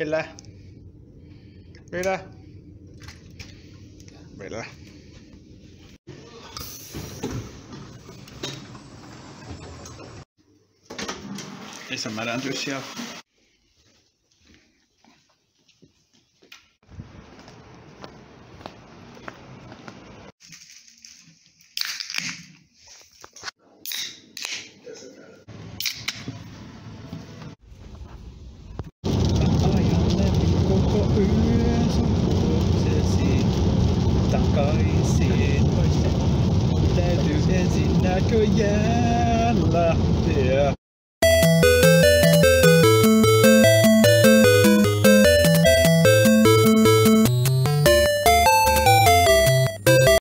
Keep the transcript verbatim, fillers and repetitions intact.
Kyllä. Kyllä. Kyllä. Ei se mädäntyy siellä. Takaisin. Täytyy ensin näköjään lähteä.